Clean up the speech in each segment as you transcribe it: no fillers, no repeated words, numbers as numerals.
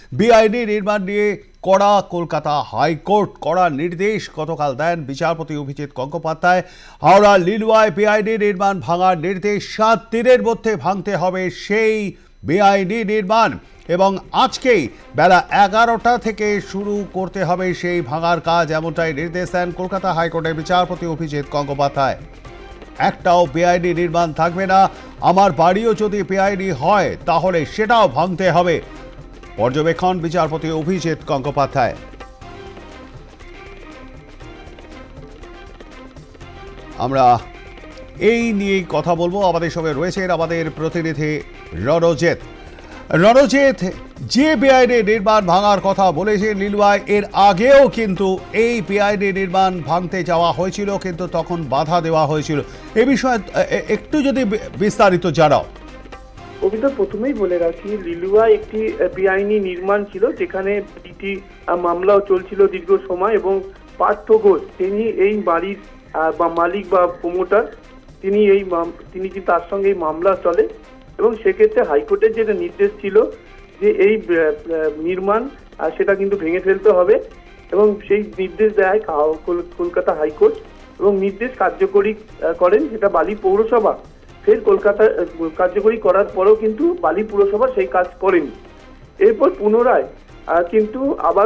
বেআইনি নির্মাণ নিয়ে কড়া কলকাতা হাইকোর্ট কড়া নির্দেশ গতকাল দেন বিচারপতি অভিজিৎ গঙ্গোপাধ্যায়। হাওড়া লিলুয়ায় বেআইনি নির্মাণ ভাঙার নির্দেশ, 7 দিনের মধ্যে ভাঙতে হবে সেই বেআইনি নির্মাণ এবং আজকেই বেলা 11টা থেকে শুরু করতে হবে সেই ভাঙার কাজ, এমনটাই নির্দেশ দেন কলকাতা হাইকোর্টের বিচারপতি অভিজিৎ গঙ্গোপাধ্যায়। একটাও বেআইনি নির্মাণ থাকবে না, আমার বাড়িও যদি বেআইনি হয় তাহলে সেটাও ভাঙতে হবে, পর্যবেক্ষণ বিচারপতি অভিজিৎ গঙ্গোপাধ্যায়। আমরা এই নিয়ে কথা বলবো, আমাদের সঙ্গে রয়েছেন আমাদের প্রতিনিধি রণজিৎ। যে বেআইনি নির্মাণ ভাঙার কথা বলেছেন লিলুয়ায়, এর আগেও কিন্তু এই বেআইনি নির্মাণ ভাঙতে যাওয়া হয়েছিল, কিন্তু তখন বাধা দেওয়া হয়েছিল। এ বিষয়ে একটু যদি বিস্তারিত জানাও। কবিতা, প্রথমেই বলে রাখি, লিলুয়ায় একটি বেআইনি নির্মাণ ছিল, যেখানে একটি মামলাও চলছিল দীর্ঘ সময় এবং পার্থ ঘোষ, তিনি এই বাড়ির মালিক বা প্রমোটার, তিনি কিন্তু তার সঙ্গে এই মামলা চলে এবং সেক্ষেত্রে হাইকোর্টের যেটা নির্দেশ ছিল যে এই নির্মাণ সেটা কিন্তু ভেঙে ফেলতে হবে এবং সেই নির্দেশ দেয় কলকাতা হাইকোর্ট এবং নির্দেশ কার্যকরী করেন সেটা বালি পৌরসভা। ফের কলকাতা কার্যকরী করার পরেও কিন্তু বালি পুরসভা সেই কাজ করেনি। এরপর পুনরায় কিন্তু আবার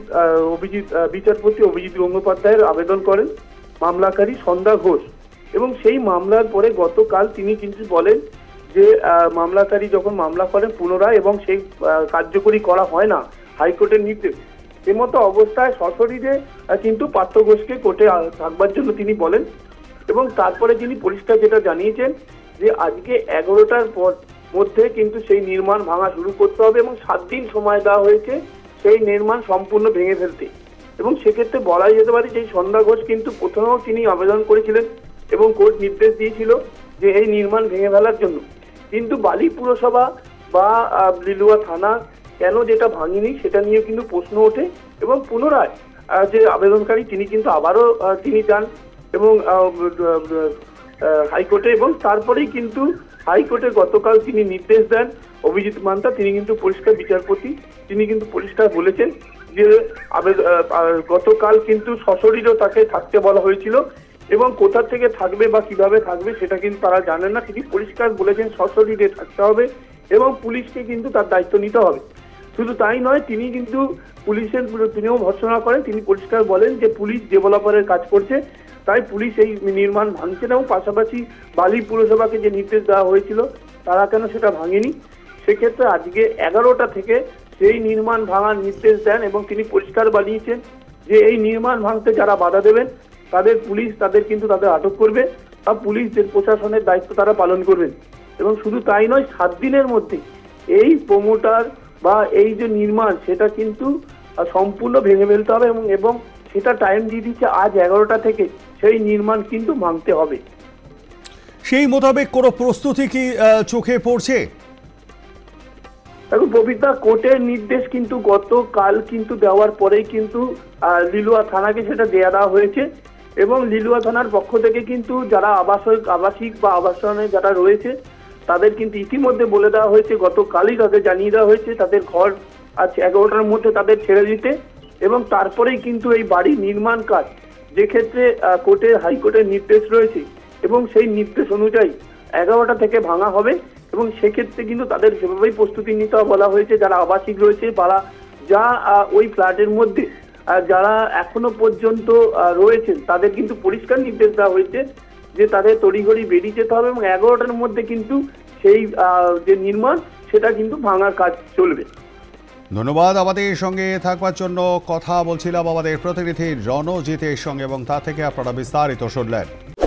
বিচারপতি অভিজিৎ গঙ্গোপাধ্যায়ের আবেদন করেন মামলাকারী সন্ধ্যা ঘোষ এবং সেই মামলার পরে গতকাল তিনি কিন্তু বলেন যে মামলাকারী যখন মামলা করেন পুনরায় এবং সেই কার্যকরী করা হয় না হাইকোর্টের নির্দেশ, এমতো অবস্থায় সশরীরে কিন্তু পার্থ ঘোষকে কোর্টে থাকবার জন্য তিনি বলেন এবং তারপরে তিনি পরিষ্কার যেটা জানিয়েছেন যে আজকে 11টার মধ্যে কিন্তু সেই নির্মাণ ভাঙা শুরু করতে হবে এবং 7 দিন সময় দেওয়া হয়েছে সেই নির্মাণ সম্পূর্ণ ভেঙে ফেলতে। এবং সেক্ষেত্রে বলাই যেতে পারে যে সন্ধ্যা ঘোষ কিন্তু প্রথমেও তিনি আবেদন করেছিলেন এবং কোর্ট নির্দেশ দিয়েছিল যে এই নির্মাণ ভেঙে ফেলার জন্য, কিন্তু বালি পুরসভা বা লিলুয়া থানা কেন যেটা ভাঙেনি সেটা নিয়ে কিন্তু প্রশ্ন ওঠে এবং পুনরায় যে আবেদনকারী তিনি কিন্তু আবারও তিনি যান এবং হাইকোর্টে এবং তারপরেই কিন্তু হাইকোর্টে গতকাল তিনি নির্দেশ দেন অভিজিৎ মান্তা, তিনি কিন্তু পরিষ্কার বিচারপতি, তিনি কিন্তু পরিষ্কার বলেছেন যে গতকাল কিন্তু সশরীরেও তাকে থাকতে বলা হয়েছিল এবং কোথা থেকে থাকবে বা কিভাবে থাকবে সেটা কিন্তু তারা জানেন না। তিনি পরিষ্কার বলেছেন সশরীরে থাকতে হবে এবং পুলিশকে কিন্তু তার দায়িত্ব নিতে হবে। শুধু তাই নয়, তিনি কিন্তু পুলিশের তিনিও ভর্ৎসনা করেন, তিনি পরিষ্কার বলেন যে পুলিশ ডেভেলপারের কাজ করছে, তাই পুলিশ এই নির্মাণ ভাঙছে না এবং পাশাপাশি বালি পুরসভাকে যে নির্দেশ দেওয়া হয়েছিল তারা কেন সেটা ভাঙেনি। সেক্ষেত্রে আজকে 11টা থেকে সেই নির্মাণ ভাঙার নির্দেশ দেন এবং তিনি পরিষ্কার বানিয়েছেন যে এই নির্মাণ ভাঙতে যারা বাধা দেবেন তাদের পুলিশ তাদের আটক করবে বা পুলিশদের প্রশাসনের দায়িত্ব তারা পালন করবেন। এবং শুধু তাই নয়, 7 দিনের মধ্যে এই প্রমোটার বা এই যে নির্মাণ সেটা কিন্তু সম্পূর্ণ ভেঙে ফেলতে হবে এবং সেটা টাইম দিয়ে দিচ্ছে আজ 11টা থেকে সেই নির্মাণ কিন্তু ভাঙতে হবে। সেই মোতাবেক কোনো প্রস্তুতি কি চোখে পড়ছে? দেখুন পবিত্রা, কোর্টের নির্দেশ কিন্তু গতকাল কিন্তু দেওয়ার পরেই কিন্তু লিলুয়া থানাকে সেটা দেওয়া হয়েছে এবং লিলুয়া থানার পক্ষ থেকে কিন্তু যারা আবাসিক বা আবাসনে যারা রয়েছে তাদের কিন্তু ইতিমধ্যে বলে দেওয়া হয়েছে, গতকালই তাদের জানিয়ে দেওয়া হয়েছে তাদের ঘর আজ 11টার মধ্যে তাদের ছেড়ে দিতে এবং তারপরেই কিন্তু এই বাড়ি নির্মাণ কাজ, যে ক্ষেত্রে হাইকোর্টের নির্দেশ রয়েছে এবং সেই নির্দেশ অনুযায়ী 11টা থেকে ভাঙা হবে এবং সেক্ষেত্রে কিন্তু তাদের সেভাবেই প্রস্তুতি নিতে বলা হয়েছে। যারা আবাসিক রয়েছে বা যা ওই ফ্ল্যাটের মধ্যে যারা এখনো পর্যন্ত রয়েছেন তাদের কিন্তু পরিষ্কার নির্দেশ দেওয়া হয়েছে যে তাদের তড়িঘড়ি বেরিয়ে যেতে হবে এবং 11টার মধ্যে কিন্তু সেই যে নির্মাণ সেটা কিন্তু ভাঙার কাজ চলবে। ধন্যবাদ আমাদের সঙ্গে থাকবার জন্য। কথা বলছিলাম আমাদের প্রতিনিধি রণজিতের সঙ্গে এবং তা থেকে আপনারা বিস্তারিত শুনলেন।